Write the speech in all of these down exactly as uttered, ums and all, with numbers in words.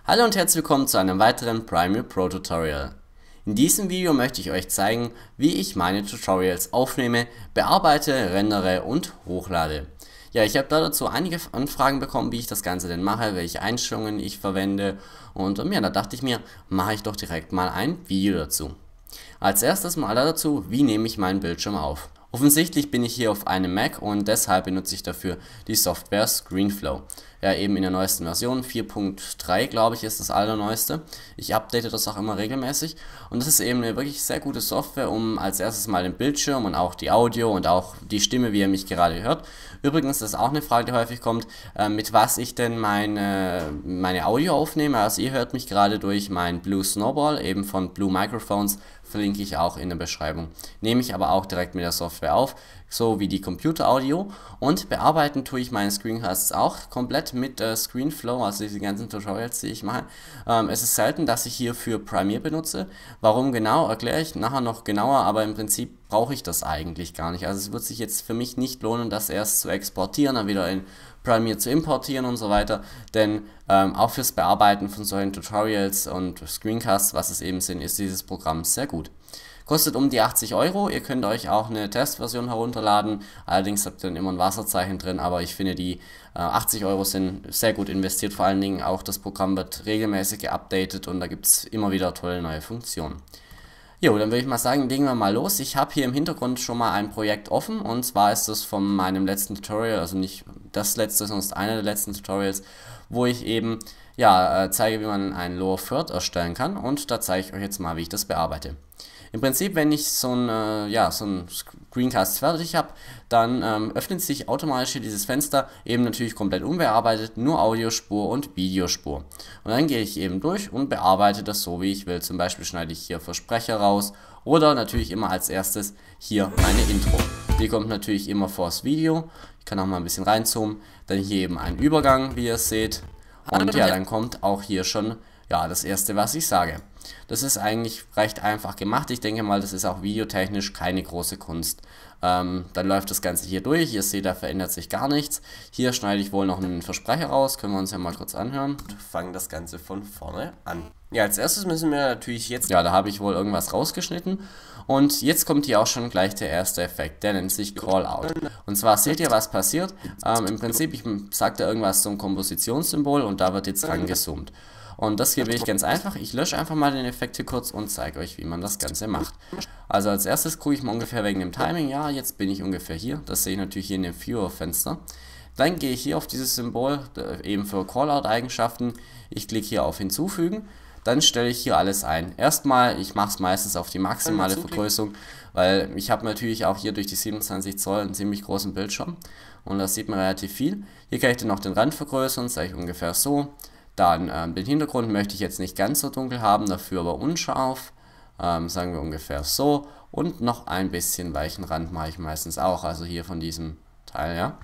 Hallo und herzlich willkommen zu einem weiteren Premiere Pro Tutorial. In diesem Video möchte ich euch zeigen, wie ich meine Tutorials aufnehme, bearbeite, rendere und hochlade. Ja, ich habe dazu einige Anfragen bekommen, wie ich das Ganze denn mache, welche Einstellungen ich verwende und ja, da dachte ich mir, mache ich doch direkt mal ein Video dazu. Als erstes mal dazu, wie nehme ich meinen Bildschirm auf. Offensichtlich bin ich hier auf einem Mac und deshalb benutze ich dafür die Software ScreenFlow. Ja, eben in der neuesten Version, vier Punkt drei glaube ich ist das allerneueste. Ich update das auch immer regelmäßig und das ist eben eine wirklich sehr gute Software, um als erstes mal den Bildschirm und auch die Audio und auch die Stimme, wie ihr mich gerade hört. Übrigens, das ist auch eine Frage, die häufig kommt, äh, mit was ich denn meine, meine Audio aufnehme. Also ihr hört mich gerade durch mein Blue Snowball, eben von Blue Microphones, verlinke ich auch in der Beschreibung. Nehme ich aber auch direkt mit der Software auf, so wie die Computer-Audio, und bearbeiten tue ich meine Screencasts auch komplett mit äh, ScreenFlow, also diese ganzen Tutorials, die ich mache. Ähm, es ist selten, dass ich hierfür Premiere benutze. Warum genau, erkläre ich nachher noch genauer, aber im Prinzip brauche ich das eigentlich gar nicht. Also es wird sich jetzt für mich nicht lohnen, das erst zu exportieren, dann wieder in Premiere zu importieren und so weiter, denn ähm, auch fürs Bearbeiten von solchen Tutorials und Screencasts, was es eben sind, ist dieses Programm sehr gut. Kostet um die achtzig Euro, ihr könnt euch auch eine Testversion herunterladen, allerdings habt ihr dann immer ein Wasserzeichen drin, aber ich finde die äh, achtzig Euro sind sehr gut investiert, vor allen Dingen auch das Programm wird regelmäßig geupdatet und da gibt es immer wieder tolle neue Funktionen. Jo, dann würde ich mal sagen, legen wir mal los. Ich habe hier im Hintergrund schon mal ein Projekt offen und zwar ist das von meinem letzten Tutorial, also nicht das letzte, sondern einer der letzten Tutorials, wo ich eben ja, zeige, wie man einen Lower Third erstellen kann und da zeige ich euch jetzt mal, wie ich das bearbeite. Im Prinzip, wenn ich so ein, äh, ja, so ein Screencast fertig habe, dann ähm, öffnet sich automatisch hier dieses Fenster, eben natürlich komplett unbearbeitet, nur Audiospur und Videospur. Und dann gehe ich eben durch und bearbeite das so, wie ich will. Zum Beispiel schneide ich hier Versprecher raus oder natürlich immer als erstes hier meine Intro. Die kommt natürlich immer vors Video. Ich kann auch mal ein bisschen reinzoomen. Dann hier eben ein Übergang, wie ihr seht. Und ja, dann kommt auch hier schon ja, das erste, was ich sage. Das ist eigentlich recht einfach gemacht. Ich denke mal, das ist auch videotechnisch keine große Kunst. Ähm, dann läuft das Ganze hier durch. Ihr seht, da verändert sich gar nichts. Hier schneide ich wohl noch einen Versprecher raus. Können wir uns ja mal kurz anhören. Und fangen das Ganze von vorne an. Ja, als erstes müssen wir natürlich jetzt... Ja, da habe ich wohl irgendwas rausgeschnitten. Und jetzt kommt hier auch schon gleich der erste Effekt. Der nennt sich Callout. Und zwar seht ihr, was passiert. Ähm, Im Prinzip, ich sage da irgendwas zum Kompositionssymbol und da wird jetzt rangezoomt. Und das hier will ich ganz einfach, ich lösche einfach mal den Effekt hier kurz und zeige euch, wie man das Ganze macht. Also als erstes gucke ich mal ungefähr wegen dem Timing, ja, jetzt bin ich ungefähr hier, das sehe ich natürlich hier in dem Viewer-Fenster. Dann gehe ich hier auf dieses Symbol, eben für Callout-Eigenschaften, ich klicke hier auf Hinzufügen, dann stelle ich hier alles ein. Erstmal, ich mache es meistens auf die maximale Vergrößerung, weil ich habe natürlich auch hier durch die siebenundzwanzig Zoll einen ziemlich großen Bildschirm und da sieht man relativ viel. Hier kann ich dann noch den Rand vergrößern, sage ich ungefähr so. Dann ähm, den Hintergrund möchte ich jetzt nicht ganz so dunkel haben, dafür aber unscharf, ähm, sagen wir ungefähr so. Und noch ein bisschen weichen Rand mache ich meistens auch, also hier von diesem Teil, ja.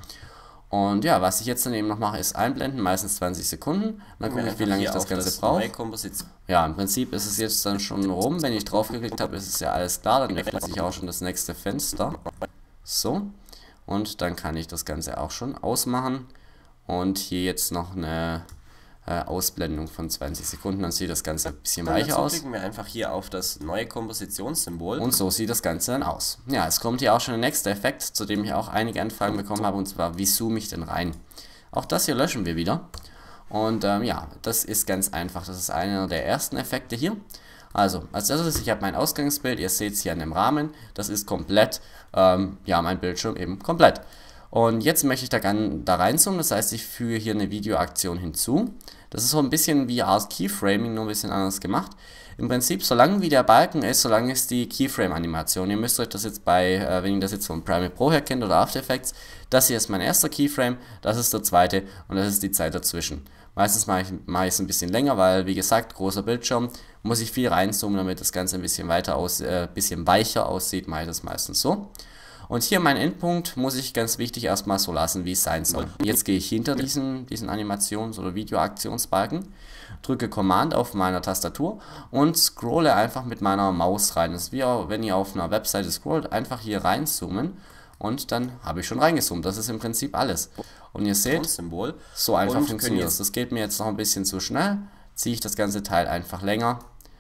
Und ja, was ich jetzt dann eben noch mache, ist einblenden, meistens zwanzig Sekunden. Dann gucke ich, wie lange ich das Ganze brauche. Ja, im Prinzip ist es jetzt dann schon rum. Wenn ich drauf geklickt habe, ist es ja alles klar. Dann öffnet sich auch schon das nächste Fenster. So. Und dann kann ich das Ganze auch schon ausmachen. Und hier jetzt noch eine Ausblendung von zwanzig Sekunden, dann sieht das Ganze ein bisschen dann weicher aus. Klicken wir einfach hier auf das neue Kompositionssymbol. Und so sieht das Ganze dann aus. Ja, es kommt hier auch schon der nächste Effekt, zu dem ich auch einige Anfragen bekommen habe, und zwar, wie zoome ich denn rein? Auch das hier löschen wir wieder. Und ähm, ja, das ist ganz einfach, das ist einer der ersten Effekte hier. Also, als erstes, ich habe mein Ausgangsbild, ihr seht es hier an dem Rahmen, das ist komplett, ähm, ja, mein Bildschirm eben komplett. Und jetzt möchte ich da, da reinzoomen, das heißt, ich füge hier eine Videoaktion hinzu. Das ist so ein bisschen wie Art Keyframing, nur ein bisschen anders gemacht. Im Prinzip, solange wie der Balken ist, solange ist die Keyframe-Animation. Ihr müsst euch das jetzt bei, äh, wenn ihr das jetzt von Premiere Pro her kennt oder After Effects, das hier ist mein erster Keyframe, das ist der zweite und das ist die Zeit dazwischen. Meistens mache ich, mache ich es ein bisschen länger, weil, wie gesagt, großer Bildschirm, muss ich viel reinzoomen, damit das Ganze ein bisschen weiter aus, äh, bisschen weicher aussieht, mache ich das meistens so. Und hier mein Endpunkt muss ich ganz wichtig erstmal so lassen, wie es sein soll. Jetzt gehe ich hinter diesen, diesen Animations- oder Videoaktionsbalken, drücke Command auf meiner Tastatur und scrolle einfach mit meiner Maus rein. Das ist wie auch, wenn ihr auf einer Webseite scrollt, einfach hier reinzoomen und dann habe ich schon reingezoomt. Das ist im Prinzip alles. Und ihr seht, so einfach funktioniert es. Das geht mir jetzt noch ein bisschen zu schnell. ziehe ich das ganze Teil einfach länger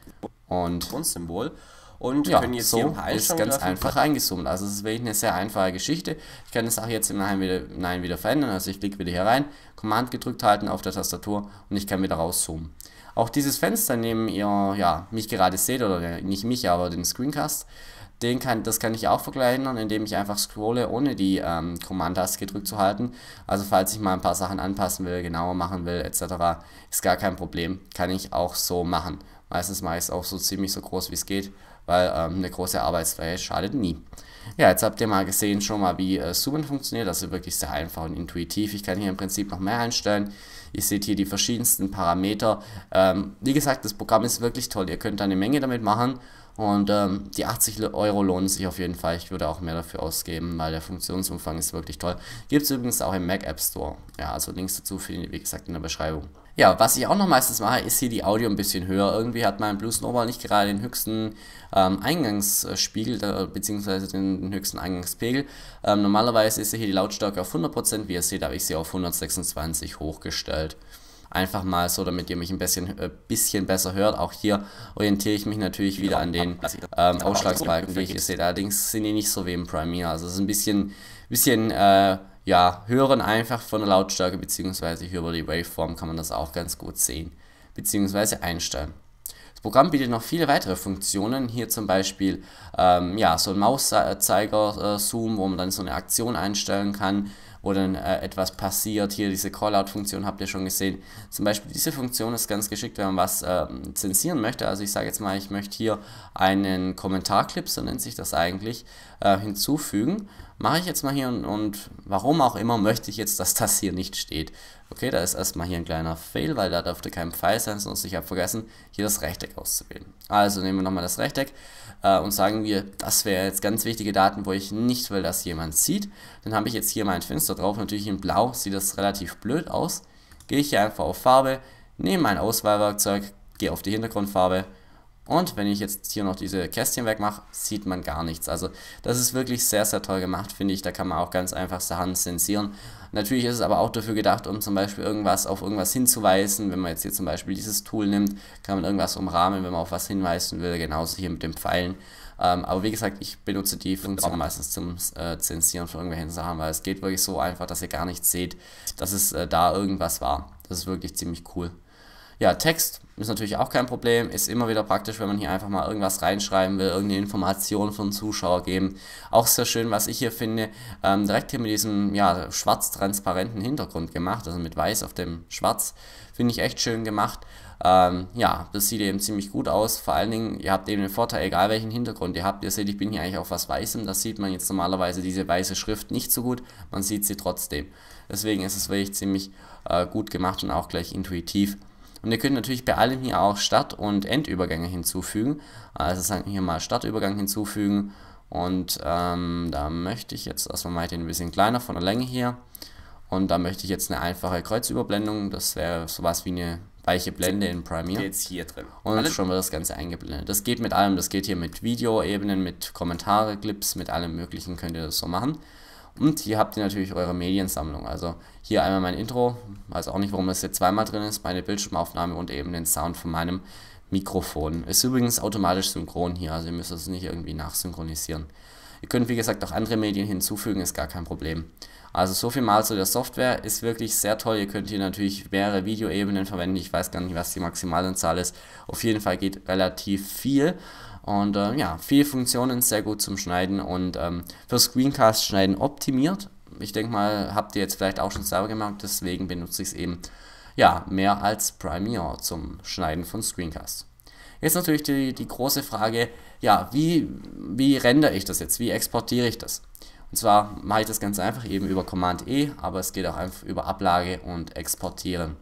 und Symbol. Und ja, können jetzt so hier im ist ganz treffen. einfach reingezoomt. Also es ist wirklich eine sehr einfache Geschichte. Ich kann das auch jetzt im Nachhinein wieder, Nein wieder verändern. Also ich klicke wieder hier rein, Command gedrückt halten auf der Tastatur und ich kann wieder rauszoomen. Auch dieses Fenster, in dem ihr ja, mich gerade seht, oder nicht mich, aber den Screencast, den kann, das kann ich auch verkleinern, indem ich einfach scrolle, ohne die ähm, Command-Taste gedrückt zu halten. Also falls ich mal ein paar Sachen anpassen will, genauer machen will, et cetera, ist gar kein Problem. Kann ich auch so machen. Meistens mache ich es auch so ziemlich so groß wie es geht, weil ähm, eine große Arbeitsfläche schadet nie. Ja, jetzt habt ihr mal gesehen schon mal, wie äh, Zoomen funktioniert. Das ist wirklich sehr einfach und intuitiv. Ich kann hier im Prinzip noch mehr einstellen. Ihr seht hier die verschiedensten Parameter. Ähm, wie gesagt, das Programm ist wirklich toll. Ihr könnt da eine Menge damit machen. Und ähm, die achtzig Euro lohnen sich auf jeden Fall. Ich würde auch mehr dafür ausgeben, weil der Funktionsumfang ist wirklich toll. Gibt es übrigens auch im Mac App Store. Ja, also Links dazu findet ihr, wie gesagt, in der Beschreibung. Ja, was ich auch noch meistens mache, ist hier die Audio ein bisschen höher. Irgendwie hat mein Blue Snowball nicht gerade den höchsten ähm, Eingangsspiegel, äh, beziehungsweise den, den höchsten Eingangspegel. Ähm, normalerweise ist hier die Lautstärke auf hundert Prozent. Wie ihr seht, habe ich sie auf hundertsechsundzwanzig hochgestellt. Einfach mal so, damit ihr mich ein bisschen, äh, bisschen besser hört. Auch hier orientiere ich mich natürlich wieder an den ähm, Ausschlagsbalken, die ich hier sehe. Allerdings sind die nicht so wie im Premiere. Also es ist ein bisschen, bisschen äh, ja, hören einfach von der Lautstärke, beziehungsweise hier über die Waveform kann man das auch ganz gut sehen, beziehungsweise einstellen. Das Programm bietet noch viele weitere Funktionen, hier zum Beispiel ähm, ja, so ein Mauszeiger-Zoom, wo man dann so eine Aktion einstellen kann, wo dann äh, etwas passiert. Hier diese Callout-Funktion habt ihr schon gesehen. Zum Beispiel diese Funktion ist ganz geschickt, wenn man was äh, zensieren möchte. Also ich sage jetzt mal, ich möchte hier einen Kommentarclip, so nennt sich das eigentlich, äh, hinzufügen. Mache ich jetzt mal hier und, und warum auch immer möchte ich jetzt, dass das hier nicht steht. Okay, da ist erstmal hier ein kleiner Fail, weil da dürfte kein Pfeil sein, sonst ich habe vergessen, hier das Rechteck auszuwählen. Also nehmen wir nochmal das Rechteck äh, und sagen wir, das wäre jetzt ganz wichtige Daten, wo ich nicht will, dass jemand sieht. Dann habe ich jetzt hier mein Fenster drauf, natürlich in Blau sieht das relativ blöd aus. Gehe ich hier einfach auf Farbe, nehme mein Auswahlwerkzeug, gehe auf die Hintergrundfarbe. Und wenn ich jetzt hier noch diese Kästchen wegmache, sieht man gar nichts. Also das ist wirklich sehr, sehr toll gemacht, finde ich. Da kann man auch ganz einfach Sachen zensieren. Natürlich ist es aber auch dafür gedacht, um zum Beispiel irgendwas auf irgendwas hinzuweisen. Wenn man jetzt hier zum Beispiel dieses Tool nimmt, kann man irgendwas umrahmen, wenn man auf was hinweisen will. Genauso hier mit den Pfeilen. Ähm, aber wie gesagt, ich benutze die Funktion meistens zum äh, Zensieren von irgendwelchen Sachen, weil es geht wirklich so einfach, dass ihr gar nicht seht, dass es äh, da irgendwas war. Das ist wirklich ziemlich cool. Ja, Text ist natürlich auch kein Problem, ist immer wieder praktisch, wenn man hier einfach mal irgendwas reinschreiben will, irgendeine Information von Zuschauer geben. Auch sehr schön, was ich hier finde, ähm, direkt hier mit diesem ja, schwarz-transparenten Hintergrund gemacht, also mit weiß auf dem Schwarz, finde ich echt schön gemacht. Ähm, ja, das sieht eben ziemlich gut aus, vor allen Dingen, ihr habt eben den Vorteil, egal welchen Hintergrund ihr habt, ihr seht, ich bin hier eigentlich auf was Weißem, das sieht man jetzt normalerweise diese weiße Schrift nicht so gut, man sieht sie trotzdem. Deswegen ist es wirklich ziemlich äh, gut gemacht und auch gleich intuitiv. Und ihr könnt natürlich bei allem hier auch Start- und Endübergänge hinzufügen. Also sagen wir hier mal Startübergang hinzufügen. Und ähm, da möchte ich jetzt erstmal mal den ein bisschen kleiner von der Länge hier. Und da möchte ich jetzt eine einfache Kreuzüberblendung. Das wäre sowas wie eine weiche Blende in Premiere. Jetzt hier drin. Und Alles schon wird das Ganze eingeblendet. Das geht mit allem. Das geht hier mit Videoebenen, mit Kommentare, Clips, mit allem Möglichen könnt ihr das so machen. Und hier habt ihr natürlich eure Mediensammlung. Also hier einmal mein Intro, weiß auch nicht, warum das jetzt zweimal drin ist, meine Bildschirmaufnahme und eben den Sound von meinem Mikrofon. Ist übrigens automatisch synchron hier, also ihr müsst es nicht irgendwie nachsynchronisieren. Ihr könnt wie gesagt auch andere Medien hinzufügen, ist gar kein Problem. Also so viel mal zu der Software, ist wirklich sehr toll. Ihr könnt hier natürlich mehrere Videoebenen verwenden, ich weiß gar nicht, was die Maximalanzahl ist. Auf jeden Fall geht relativ viel. Und äh, ja, viele Funktionen, sehr gut zum Schneiden und ähm, für Screencast schneiden optimiert. Ich denke mal, habt ihr jetzt vielleicht auch schon selber gemacht, deswegen benutze ich es eben ja, mehr als Premiere zum Schneiden von Screencasts. Jetzt natürlich die, die große Frage, ja, wie, wie rendere ich das jetzt, wie exportiere ich das? Und zwar mache ich das ganz einfach eben über Command E, aber es geht auch einfach über Ablage und Exportieren.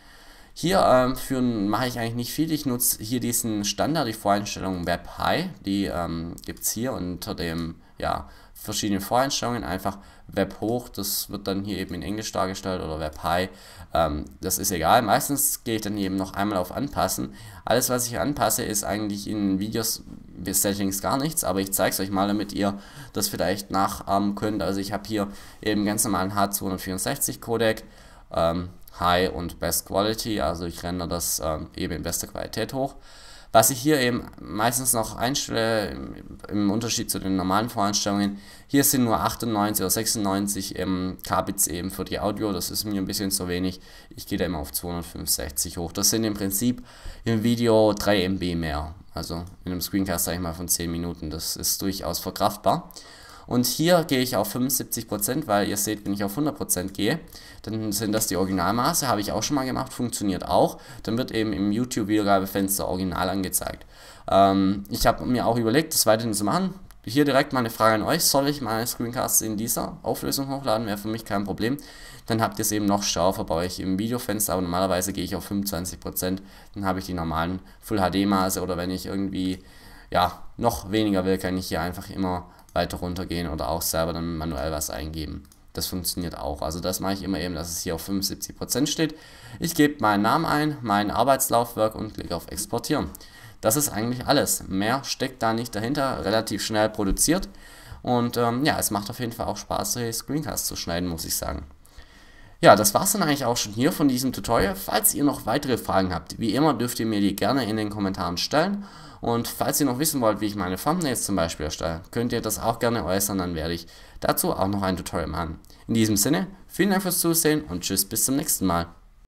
Hier ähm, für, mache ich eigentlich nicht viel, ich nutze hier diesen Standard, die Voreinstellungen Web High, die ähm, gibt es hier unter dem, ja, verschiedenen Voreinstellungen, einfach Web Hoch, das wird dann hier eben in Englisch dargestellt oder Web High, ähm, das ist egal, meistens gehe ich dann eben noch einmal auf Anpassen. Alles was ich anpasse ist eigentlich in Videos, Settings gar nichts, aber ich zeige es euch mal, damit ihr das vielleicht nachahmen könnt. Also ich habe hier eben ganz normalen H zweihundertvierundsechzig Codec, Ähm, High und Best Quality, also ich rendere das ähm, eben in bester Qualität hoch. Was ich hier eben meistens noch einstelle, im, im Unterschied zu den normalen Voreinstellungen, hier sind nur achtundneunzig oder sechsundneunzig ähm, Kbits eben für die Audio, das ist mir ein bisschen zu wenig. Ich gehe da immer auf zweihundertfünfundsechzig hoch. Das sind im Prinzip im Video drei Megabyte mehr, also in einem Screencast, sage ich mal, von zehn Minuten, das ist durchaus verkraftbar. Und hier gehe ich auf fünfundsiebzig Prozent, weil ihr seht, wenn ich auf hundert Prozent gehe, dann sind das die Originalmaße, habe ich auch schon mal gemacht, funktioniert auch. Dann wird eben im YouTube-Wiedergabefenster original angezeigt. Ähm, ich habe mir auch überlegt, das weiterhin zu machen. Hier direkt mal eine Frage an euch, soll ich meine Screencasts in dieser Auflösung hochladen, wäre für mich kein Problem. Dann habt ihr es eben noch schärfer bei euch im Videofenster, aber normalerweise gehe ich auf fünfundzwanzig Prozent, dann habe ich die normalen Full-H D-Maße oder wenn ich irgendwie ja, noch weniger will, kann ich hier einfach immer weiter runtergehen oder auch selber dann manuell was eingeben. Das funktioniert auch. Also das mache ich immer eben, dass es hier auf fünfundsiebzig Prozent steht. Ich gebe meinen Namen ein, mein Arbeitslaufwerk und klicke auf Exportieren. Das ist eigentlich alles. Mehr steckt da nicht dahinter, relativ schnell produziert. Und ähm, ja, es macht auf jeden Fall auch Spaß, solche Screencasts zu schneiden, muss ich sagen. Ja, das war's dann eigentlich auch schon hier von diesem Tutorial. Falls ihr noch weitere Fragen habt, wie immer dürft ihr mir die gerne in den Kommentaren stellen. Und falls ihr noch wissen wollt, wie ich meine Thumbnails zum Beispiel erstelle, könnt ihr das auch gerne äußern, dann werde ich dazu auch noch ein Tutorial machen. In diesem Sinne, vielen Dank fürs Zusehen und tschüss, bis zum nächsten Mal.